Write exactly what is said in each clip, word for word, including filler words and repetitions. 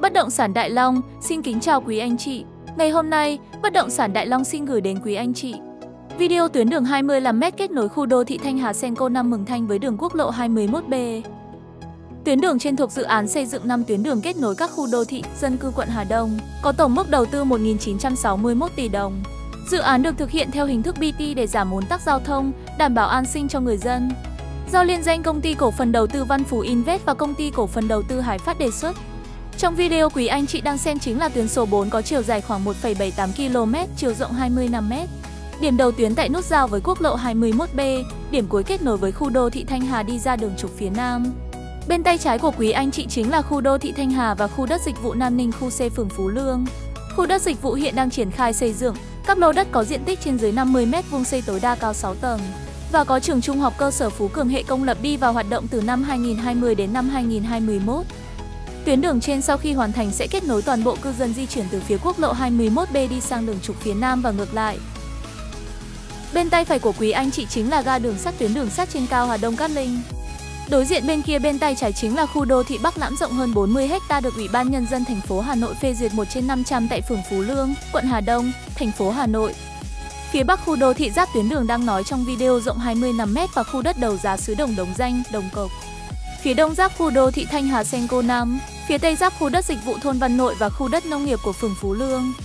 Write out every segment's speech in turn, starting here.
Bất động sản Đại Long xin kính chào quý anh chị. Ngày hôm nay, Bất động sản Đại Long xin gửi đến quý anh chị video tuyến đường hai mươi lăm mét kết nối khu đô thị Thanh Hà Senco năm Mường Thanh với đường quốc lộ hai mươi mốt B. Tuyến đường trên thuộc dự án xây dựng năm tuyến đường kết nối các khu đô thị, dân cư quận Hà Đông, có tổng mức đầu tư một nghìn chín trăm sáu mươi mốt tỷ đồng. Dự án được thực hiện theo hình thức bê tê để giảm ùn tắc giao thông, đảm bảo an sinh cho người dân. Do liên danh Công ty Cổ phần Đầu tư Văn Phú Invest và Công ty Cổ phần Đầu tư Hải Phát đề xuất. Trong video quý anh chị đang xem chính là tuyến số bốn có chiều dài khoảng một phẩy bảy tám ki lô mét, chiều rộng hai mươi lăm mét. Điểm đầu tuyến tại nút giao với quốc lộ hai mươi mốt B, điểm cuối kết nối với khu đô thị Thanh Hà đi ra đường trục phía Nam. Bên tay trái của quý anh chị chính là khu đô thị Thanh Hà và khu đất dịch vụ Nam Ninh khu C phường Phú Lương. Khu đất dịch vụ hiện đang triển khai xây dựng, các lô đất có diện tích trên dưới năm mươi mét vuông, xây tối đa cao sáu tầng. Và có trường trung học cơ sở Phú Cường hệ công lập đi vào hoạt động từ năm hai nghìn không trăm hai mươi đến năm hai nghìn không trăm hai mươi mốt. Tuyến đường trên sau khi hoàn thành sẽ kết nối toàn bộ cư dân di chuyển từ phía quốc lộ hai mươi mốt B đi sang đường trục phía Nam và ngược lại. Bên tay phải của quý anh chị chính là ga đường sắt tuyến đường sắt trên cao Hà Đông Cát Linh. Đối diện bên kia bên tay trái chính là khu đô thị Bắc Lãm rộng hơn bốn mươi héc ta được Ủy ban Nhân dân thành phố Hà Nội phê duyệt một trên năm trăm tại phường Phú Lương, quận Hà Đông, thành phố Hà Nội. Phía Bắc khu đô thị giáp tuyến đường đang nói trong video rộng hai mươi lăm mét và khu đất đầu giá xứ Đồng Đồng Danh, Đồng Cộc. Phía Đông giáp khu đô thị Thanh Hà Senco năm, phía Tây giáp khu đất dịch vụ thôn Văn Nội và khu đất nông nghiệp của phường Phú Lương.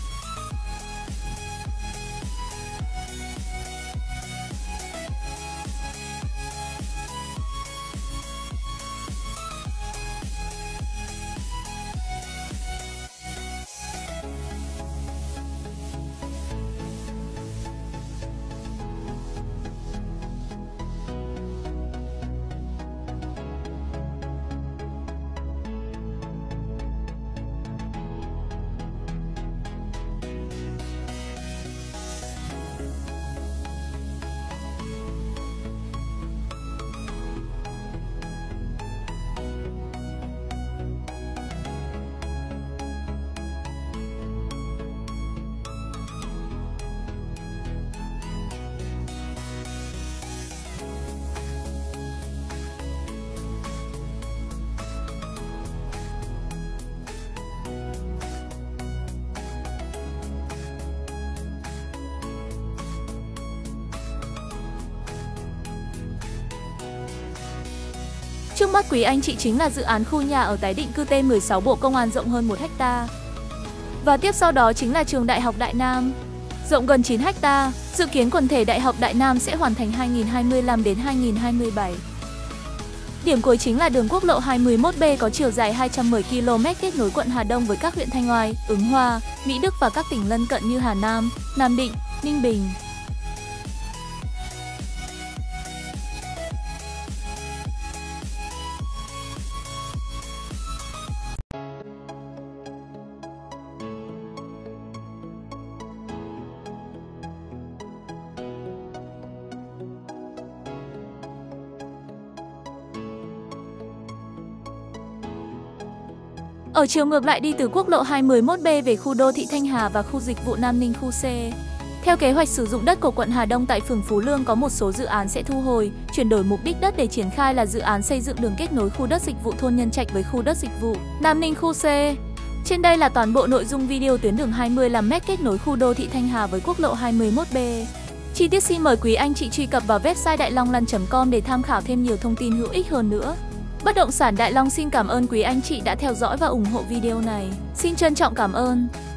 Trước mắt quý anh chị chính là dự án khu nhà ở tái định cư T mười sáu Bộ Công an rộng hơn một héc ta. Và tiếp sau đó chính là trường Đại học Đại Nam, rộng gần chín héc ta. Dự kiến quần thể Đại học Đại Nam sẽ hoàn thành hai nghìn không trăm hai mươi lăm đến hai nghìn không trăm hai mươi bảy. Điểm cuối chính là đường quốc lộ hai mươi mốt B có chiều dài hai trăm mười ki lô mét kết nối quận Hà Đông với các huyện Thanh Oai, Ứng Hòa, Mỹ Đức và các tỉnh lân cận như Hà Nam, Nam Định, Ninh Bình. Ở chiều ngược lại đi từ quốc lộ hai mươi mốt B về khu đô thị Thanh Hà và khu dịch vụ Nam Ninh khu C. Theo kế hoạch sử dụng đất của quận Hà Đông tại phường Phú Lương có một số dự án sẽ thu hồi, chuyển đổi mục đích đất để triển khai là dự án xây dựng đường kết nối khu đất dịch vụ thôn Nhân Trạch với khu đất dịch vụ Nam Ninh khu C. Trên đây là toàn bộ nội dung video tuyến đường hai mươi lăm mét kết nối khu đô thị Thanh Hà với quốc lộ hai mươi mốt B. Chi tiết xin mời quý anh chị truy cập vào website đại long land chấm com để tham khảo thêm nhiều thông tin hữu ích hơn nữa. Bất động sản Đại Long xin cảm ơn quý anh chị đã theo dõi và ủng hộ video này. Xin trân trọng cảm ơn.